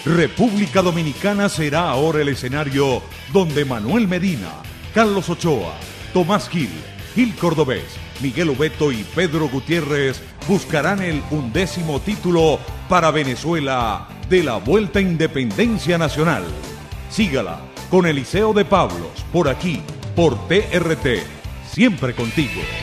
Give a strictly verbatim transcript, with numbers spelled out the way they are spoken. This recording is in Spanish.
República Dominicana será ahora el escenario donde Manuel Medina, Carlos Ochoa, Tomás Gil, Gil Cordobés, Miguel Ubeto y Pedro Gutiérrez buscarán el undécimo título para Venezuela de la Vuelta a Independencia Nacional. Sígala con Eliseo de Pablos por aquí, por T R T, siempre contigo.